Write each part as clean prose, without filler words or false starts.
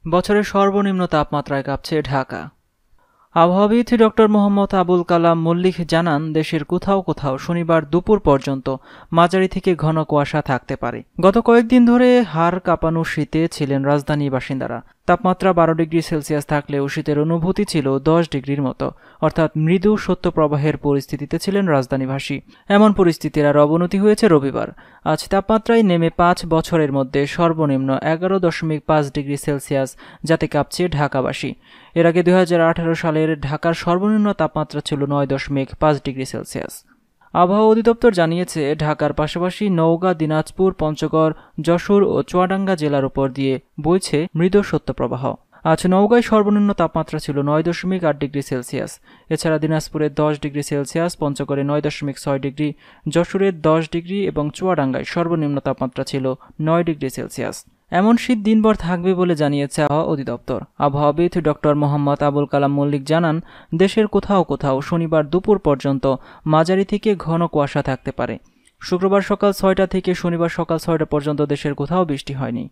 বছরের সর্বনিম্ন তাপমাত্রায় কাঁপছে ঢাকা। আবহাওয়াবিদ ডক্টর মোহাম্মদ আবুল কালাম মল্লিক জানান, দেশের কোথাও কোথাও শনিবার দুপুর পর্যন্ত মাঝারি থেকে ঘন কুয়াশা থাকতে পারে। গত কয়েকদিন ধরে হাড় কাঁপানো শীতে ছিলেন রাজধানী বাসিন্দারা। তাপমাত্রা 12 ডিগ্রি সেলসিয়াস থাকলেও শীতের অনুভূতি ছিল 10 ডিগ্রির মতো, অর্থাৎ মৃদু শৈত্যপ্রবাহের পরিস্থিতিতে ছিলেন রাজধানীবাসী। এমন পরিস্থিতির আর অবনতি হয়েছে রবিবার। আজ তাপমাত্রায় নেমে 5 বছরের মধ্যে সর্বনিম্ন 11.5 ডিগ্রি সেলসিয়াস, যাতে কাঁপছে ঢাকাবাসী। এর আগে 2018 সালের ঢাকার সর্বনিম্ন তাপমাত্রা ছিল 9.5 ডিগ্রি সেলসিয়াস। আবহাওয়া অধিদপ্তর জানিয়েছে, ঢাকার পাশাপাশি নওগাঁ, দিনাজপুর, পঞ্চগড়, যশোর ও চুয়াডাঙ্গা জেলার উপর দিয়ে বইছে মৃদু শৈত্যপ্রবাহ। আজ নওগাঁয় সর্বনিম্ন তাপমাত্রা ছিল 9.8 ডিগ্রি সেলসিয়াস। এছাড়া দিনাজপুরে 10 ডিগ্রি সেলসিয়াস, পঞ্চগড়ে 9.6 ডিগ্রি, যশোরে 10 ডিগ্রি এবং চুয়াডাঙ্গায় সর্বনিম্ন তাপমাত্রা ছিল 9 ডিগ্রি সেলসিয়াস। এমন শীত দিনভর থাকবে বলে জানিয়েছে আবহাওয়া অধিদপ্তর। আবহাওয়াবিদ ডক্টর মোহাম্মদ আবুল কালাম মল্লিক জানান, দেশের কোথাও কোথাও শনিবার দুপুর পর্যন্ত মাঝারি থেকে ঘন কুয়াশা থাকতে পারে। শুক্রবার সকাল 6টা থেকে শনিবার সকাল 6টা পর্যন্ত দেশের কোথাও বৃষ্টি হয়নি।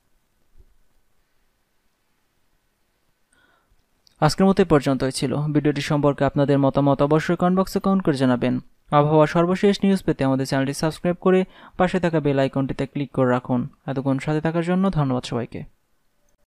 আজকের মতো পর্যন্তই ছিল। ভিডিওটি সম্পর্কে আপনাদের মতামত অবশ্যই কমেন্ট বক্সে কমেন্ট করে জানাবেন। আবহাওয়ার সর্বশেষ নিউজ পেতে আমাদের চ্যানেলটি সাবস্ক্রাইব করে পাশে থাকা বেল আইকনটিতে ক্লিক করে রাখুন। এতক্ষণ সাথে থাকার জন্য ধন্যবাদ সবাইকে।